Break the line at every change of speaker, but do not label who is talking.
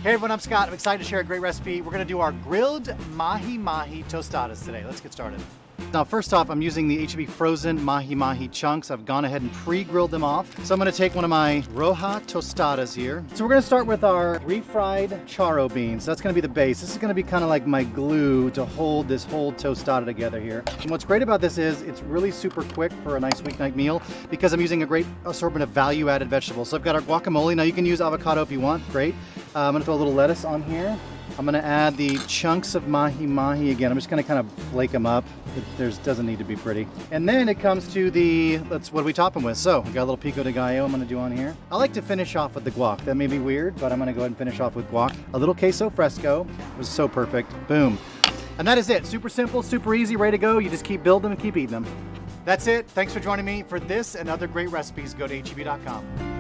Hey everyone, I'm Scott. I'm excited to share a great recipe. We're gonna do our grilled mahi-mahi tostadas today. Let's get started. Now first off, I'm using the H-E-B frozen mahi-mahi chunks. I've gone ahead and pre-grilled them off. So I'm gonna take one of my Roja tostadas here. So we're gonna start with our refried charo beans. That's gonna be the base. This is gonna be kind of like my glue to hold this whole tostada together here. And what's great about this is it's really super quick for a nice weeknight meal because I'm using a great assortment of value-added vegetables. So I've got our guacamole. Now you can use avocado if you want, great. I'm gonna throw a little lettuce on here. I'm gonna add the chunks of mahi-mahi again. I'm just gonna kind of flake them up. It doesn't need to be pretty. And then it comes to what do we top them with? So we got a little pico de gallo I'm gonna do on here. I like to finish off with the guac. That may be weird, but I'm gonna go ahead and finish off with guac. A little queso fresco. It was so perfect. Boom. And that is it. Super simple, super easy, ready to go. You just keep building them and keep eating them. That's it. Thanks for joining me for this and other great recipes. Go to HEB.com.